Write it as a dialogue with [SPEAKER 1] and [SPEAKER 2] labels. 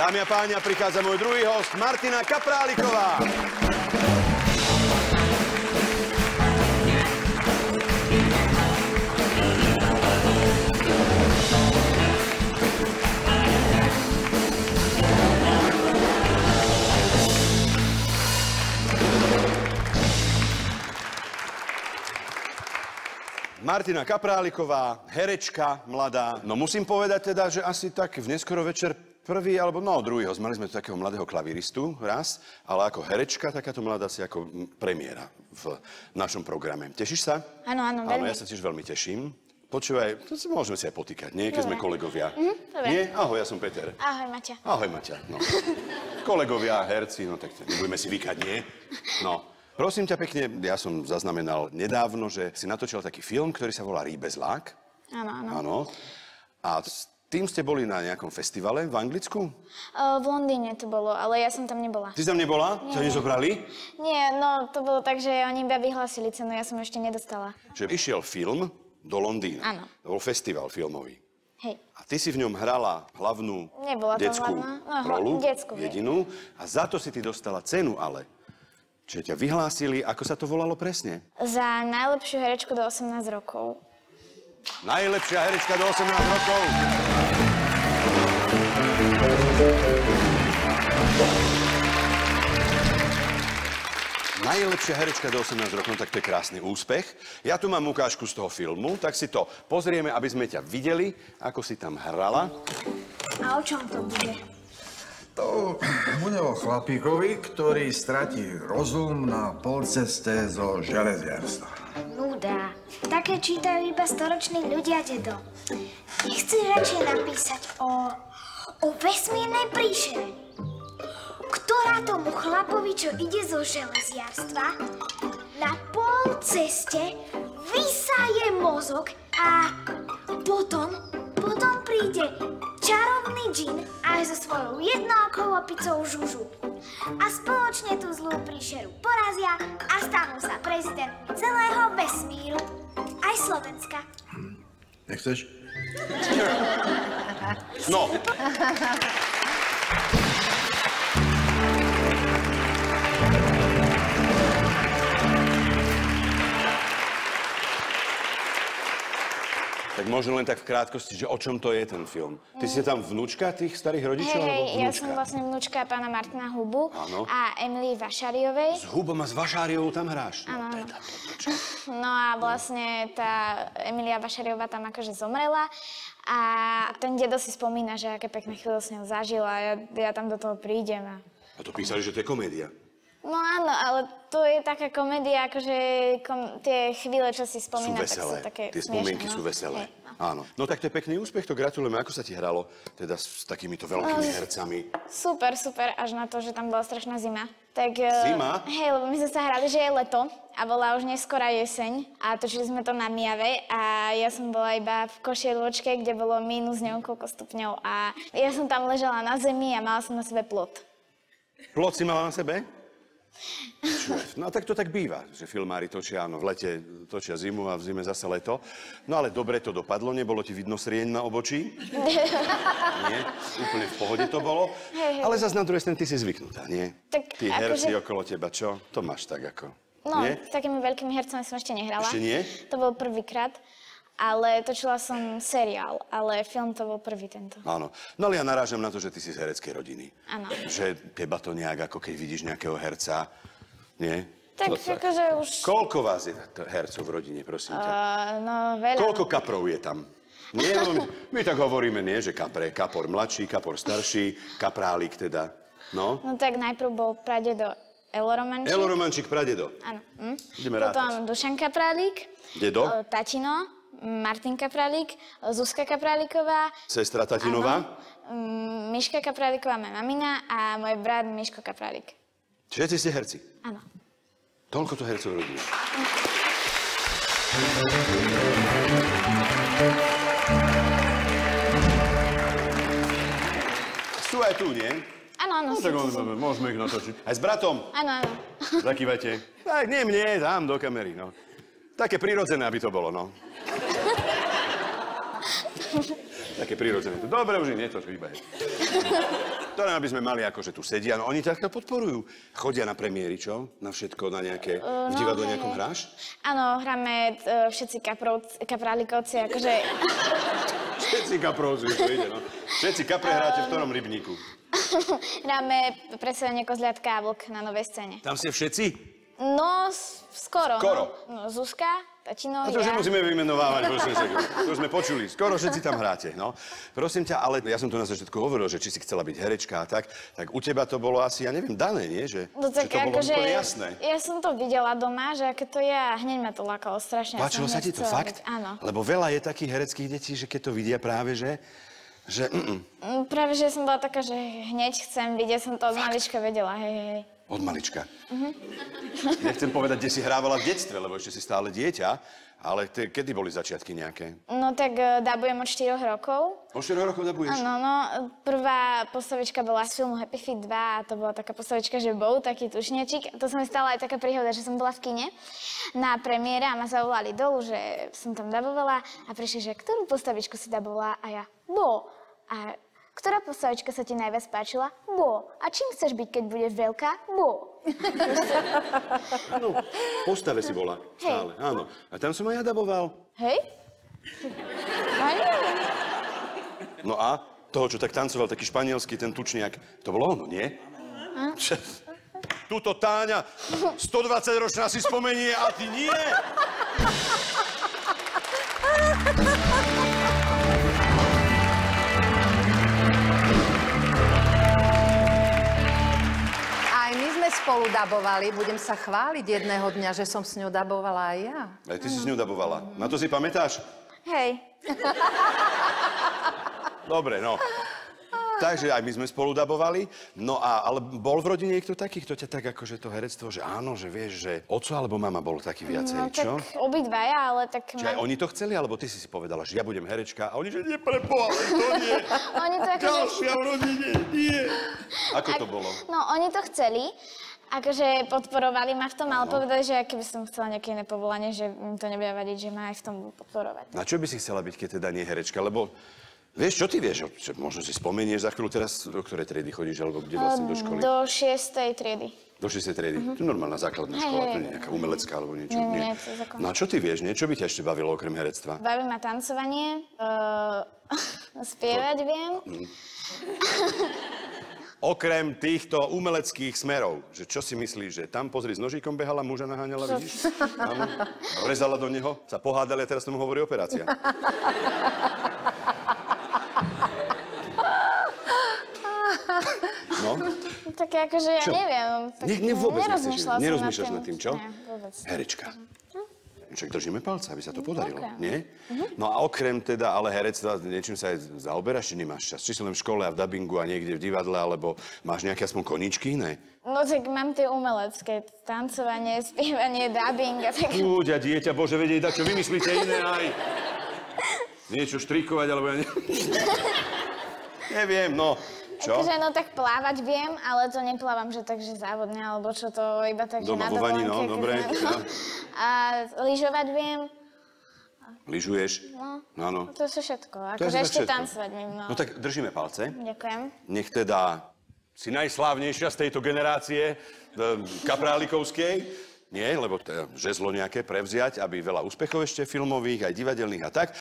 [SPEAKER 1] Dámy a páni, prichádza môj druhý host, Martina Kapráliková. Martina Kapráliková, herečka, mladá. No musím povedať teda, že asi tak v neskoro večer prvý, alebo druhý host. Mali sme tu takého mladého klaviristu raz, ale ako herečka, takáto mladá si ako premiéra v našom programe. Tešíš sa?
[SPEAKER 2] Áno, veľmi.
[SPEAKER 1] Áno, ja sa tiež veľmi teším. Počúvaj, môžeme si aj potýkať, nie? Keď sme kolegovia.
[SPEAKER 2] Dobre.
[SPEAKER 1] Nie? Ahoj, ja som Peter.
[SPEAKER 2] Ahoj, Maťa.
[SPEAKER 1] Ahoj, Maťa. No. Kolegovia, herci, no tak nebudeme si vykať, nie? No. Prosím ťa pekne, ja som zaznamenal nedávno, že si natočil taký film, ktorý sa volá Rýbezlák. Áno. A s tým ste boli na nejakom festivale v Anglicku?
[SPEAKER 2] V Londýne to bolo, ale ja som tam nebola.
[SPEAKER 1] Ty tam nebola? Ťa nezobrali?
[SPEAKER 2] Nie, no to bolo tak, že oni iba vyhlásili cenu, ja som ešte nedostala.
[SPEAKER 1] Že išiel film do Londýna.
[SPEAKER 2] Áno.
[SPEAKER 1] To bol festival filmový.
[SPEAKER 2] Hej.
[SPEAKER 1] A ty si v ňom hrala hlavnú detskú rolu, jedinú. A za to si ty dostala cenu, ale... Čiže ťa vyhlásili, ako sa to volalo presne?
[SPEAKER 2] Za najlepšiu herečku do 18 rokov.
[SPEAKER 1] Najlepšia herečka do 18 rokov. Najlepšia herečka do 18 rokov, tak to je krásny úspech. Ja tu mám ukážku z toho filmu, tak si to pozrieme, aby sme ťa videli, ako si tam hrala.
[SPEAKER 2] A o čom to bude?
[SPEAKER 3] To bude o chlapíkovi, ktorý stratí rozum na polceste zo železiarstva.
[SPEAKER 4] Nuda. Také čítajú iba storoční ľudia, dedo. Nechceš radšej napísať o vesmírnej príšere, ktorá tomu chlapovi, čo ide zo železiarstva, na polceste vysaje mozog a potom príde čarovný džin aj so svojou jednookou opicou Žužu. A spoločne tú zlú príšeru porazia a stanú sa prezidentmi celého vesmíru, aj Slovenska.
[SPEAKER 3] Nechceš?
[SPEAKER 1] No. Tak možno len tak v krátkosti, že o čom to je ten film? Ty si tam vnúčka tých starých rodičov?
[SPEAKER 2] Hej, ja som vlastne vnúčka pána Martina Hubu a Emily Vašáriovej.
[SPEAKER 1] S Hubom a s Vašáriovou tam hráš?
[SPEAKER 2] Áno. No a vlastne tá Emilia Vašáriová tam akože zomrela a ten dedo si spomína, že aké pekné chvíle s ňou zažil a ja tam do toho prídem.
[SPEAKER 1] A to písali, že to je komédia.
[SPEAKER 2] No áno, ale to je taká komédia, akože tie chvíle, čo si spomína, tak sú také
[SPEAKER 1] tie spomienky sú veselé. Áno. No tak to je pekný úspech, to gratulujeme. Ako sa ti hralo teda s takýmito veľkými hercami?
[SPEAKER 2] Super, až na to, že tam bola strašná zima. Tak,
[SPEAKER 1] zima?
[SPEAKER 2] Hej, lebo my sme sa hrali, že je leto a bola už neskorá jeseň a točili sme to na Mijave a ja som bola iba v Košieľočke, kde bolo mínus niekoľko stupňov a ja som tam ležala na zemi a mala som na sebe plot.
[SPEAKER 1] Plot si mala na sebe? No tak to tak býva, že filmári točia, áno, v lete točia zimu a v zime zase leto. No ale dobre to dopadlo, nebolo ti vidno srieň na obočí? Nie, úplne v pohode to bolo. Ale zase na druhej strane ty si zvyknutá, nie?
[SPEAKER 2] Tak,
[SPEAKER 1] tí herci okolo teba, čo? To máš tak ako...
[SPEAKER 2] No,
[SPEAKER 1] nie?
[SPEAKER 2] s takými veľkými hercami som ešte nehrala.
[SPEAKER 1] Ešte nie?
[SPEAKER 2] To bol prvýkrát. Ale točila som seriál, ale film to bol prvý tento.
[SPEAKER 1] Áno. No ale ja narážam na to, že ty si z hereckej rodiny.
[SPEAKER 2] Áno.
[SPEAKER 1] Že teba to nejak, ako keď vidíš nejakého herca, nie?
[SPEAKER 2] Tak akože už...
[SPEAKER 1] Koľko vás je hercov v rodine, prosím ťa?
[SPEAKER 2] No veľa.
[SPEAKER 1] Koľko kaprov je tam? Nie, no, my tak hovoríme, nie, že kapor mladší, kapor starší, kaprálik teda. No
[SPEAKER 2] tak najprv bol pradedo Elo Romančík.
[SPEAKER 1] Elo Romančík, pradedo.
[SPEAKER 2] Áno.
[SPEAKER 1] Ideme rátať.
[SPEAKER 2] Potom Dušan Kaprálik.
[SPEAKER 1] Dedo.
[SPEAKER 2] Tatino. Martin Kaprálik, Zuzka Kapráliková.
[SPEAKER 1] Sestra Tatinová.
[SPEAKER 2] Miška Kapráliková, moja mamina a môj brat Miško Kaprálik.
[SPEAKER 1] Všetci ste herci?
[SPEAKER 2] Áno.
[SPEAKER 1] Toľko to hercov rodí. Sú aj tu, nie?
[SPEAKER 2] Áno,
[SPEAKER 1] no, tak môžeme ich natočiť. Aj s bratom?
[SPEAKER 2] Áno.
[SPEAKER 1] Zakývajte. Tak nie mne, tam do kamery, no. Také prirodzené, aby to bolo, no. Také prirodzené. Dobre, už nie to, čo iba je. To len aby sme mali akože tu sedia, no oni ťa podporujú. Chodia na premiéry, čo? Na všetko, na nejaké, v divadle nejakom hráš?
[SPEAKER 2] Áno, hráme všetci kaprálikovci, akože...
[SPEAKER 1] Všetci kaprovci, to ide, no. Všetci kapre hráte v ktorom rybníku?
[SPEAKER 2] Hráme predstavenie Kozliatka a Vlk na Novej scéne.
[SPEAKER 1] Tam ste všetci?
[SPEAKER 2] No, skoro.
[SPEAKER 1] Skoro?
[SPEAKER 2] No, Zuzka, tatino,
[SPEAKER 1] A to, že
[SPEAKER 2] ja.
[SPEAKER 1] musíme vymenovávať, prosím sa. To sme počuli. Skoro všetci tam hráte, no. Prosím ťa, ale ja som tu na začiatku hovoril, že či si chcela byť herečka a tak u teba to bolo asi, ja neviem, dané, nie? Že,
[SPEAKER 2] No tak
[SPEAKER 1] že to bolo
[SPEAKER 2] akože,
[SPEAKER 1] úplne jasné.
[SPEAKER 2] ja som to videla doma, že aké to je a hneď ma to lákalo strašne. Ja
[SPEAKER 1] Páčilo
[SPEAKER 2] som
[SPEAKER 1] sa ti
[SPEAKER 2] hneď
[SPEAKER 1] to
[SPEAKER 2] chcela
[SPEAKER 1] fakt?
[SPEAKER 2] byť. Áno.
[SPEAKER 1] Lebo veľa je takých hereckých detí, že keď to vidia práve, že
[SPEAKER 2] Práve, že som bola taká, že hneď chcem byť, ja som to od malička vedela, hej.
[SPEAKER 1] Od malička. Nechcem povedať, kde si hrávala v detstve, lebo ešte si stále dieťa, ale kedy boli začiatky nejaké?
[SPEAKER 2] No tak dabujem od 4 rokov.
[SPEAKER 1] O 4 rokov dabuješ?
[SPEAKER 2] Áno, no, prvá postavička bola z filmu Happy Feet 2 a to bola taká postavička, že Bow, taký tučniačik. To sa mi stala aj taká príhoda, že som bola v kine na premiére a ma zavolali dolu, že som tam dabovala a prišli, že ktorú postavičku si dabovala a ja Bo. A ktorá postavička sa ti najviac páčila? Bo. A čím chceš byť, keď budeš veľká? Bo.
[SPEAKER 1] Áno, v postave si bola stále, áno. A tam som aj ja daboval.
[SPEAKER 2] Hej?
[SPEAKER 1] No a toho, čo tak tancoval, taký španielský, ten tučniak, to bolo ono, nie? Tuto Táňa, 120-ročná si spomenie a ty nie!
[SPEAKER 5] Aj my sme spolu dabovali. Budem sa chváliť jedného dňa, že som s ňou dabovala aj ja.
[SPEAKER 1] Aj ty si s ňou dabovala. Na to si pamätáš?
[SPEAKER 2] Hej.
[SPEAKER 1] Dobre, no. Takže aj my sme spolu dabovali. No ale bol v rodine niekto taký, kto ťa tak akože to herectvo, že áno, že vieš, že oco alebo mama bol taký viacej,
[SPEAKER 2] No
[SPEAKER 1] čo?
[SPEAKER 2] tak obidvaja, ale tak...
[SPEAKER 1] Čiže aj oni to chceli, alebo ty si povedala, že ja budem herečka a oni, že nie, preboha, to nie.
[SPEAKER 2] Oni to akože...
[SPEAKER 1] Ďalšia v rodine, nie. Ako to bolo?
[SPEAKER 2] No, oni to chceli. Akože podporovali ma v tom, ale povedali, že keby som chcela nejaké iné povolanie, že im to nebude vadiť, že ma aj v tom podporovať.
[SPEAKER 1] Na čo by si chcela byť, keď teda nie herečka? Lebo vieš, čo ty vieš? Možno si spomenieš za chvíľu teraz, do ktorej triedy chodíš, alebo kde vlastne do školy?
[SPEAKER 2] Do 6. triedy.
[SPEAKER 1] Do 6. triedy? To je normálna základná škola, to nie je nejaká umelecká alebo niečo.
[SPEAKER 2] Nie, to je základná.
[SPEAKER 1] No a čo ty vieš? Niečo by ťa ešte bavilo okrem herectva?
[SPEAKER 2] Baví ma tancovanie, spievať viem.
[SPEAKER 1] Okrem týchto umeleckých smerov, že čo si myslíš, že tam pozri s nožíkom behala, muža naháňala, vidíš? Áno. Rezala do neho, sa pohádali a teraz tomu hovorí operácia. No?
[SPEAKER 2] Tak akože ja
[SPEAKER 1] Čo?
[SPEAKER 2] neviem. Tak
[SPEAKER 1] Vôbec
[SPEAKER 2] nerozmýšľala som
[SPEAKER 1] nerozmýšľaš nad tým, čo?
[SPEAKER 2] Nie, vôbec.
[SPEAKER 1] Herečka. Však držíme palce, aby sa to podarilo,
[SPEAKER 2] Ok.
[SPEAKER 1] nie? No a okrem teda ale herectva, niečím sa aj zaoberáš, či nemáš čas? Či si len v škole a v dabingu a niekde v divadle, alebo máš nejaké aspoň koníčky iné?
[SPEAKER 2] No tak mám tie umelecké, tancovanie, spievanie, dubbing a tak.
[SPEAKER 1] Úďa, dieťa, bože, vedieť, čo vymyslíte iné aj. Niečo štrikovať, alebo ja neviem, no. Čo?
[SPEAKER 2] Takže no tak plávať viem, ale to neplávam, že takže závodne, alebo čo to iba tak, že
[SPEAKER 1] Doma
[SPEAKER 2] na
[SPEAKER 1] vo vani,
[SPEAKER 2] dovolenke.
[SPEAKER 1] no, dobre.
[SPEAKER 2] No. A lyžovať viem.
[SPEAKER 1] Lyžuješ?
[SPEAKER 2] No.
[SPEAKER 1] Áno.
[SPEAKER 2] To je všetko.
[SPEAKER 1] To je
[SPEAKER 2] Akože
[SPEAKER 1] tak
[SPEAKER 2] ešte
[SPEAKER 1] všetko.
[SPEAKER 2] tancovať viem, no.
[SPEAKER 1] No tak držíme palce.
[SPEAKER 2] Ďakujem.
[SPEAKER 1] Nech teda si najslávnejšia z tejto generácie kaprálikovskej. Nie, lebo to je žezlo nejaké prevziať, aby veľa úspechov ešte filmových, aj divadelných a tak.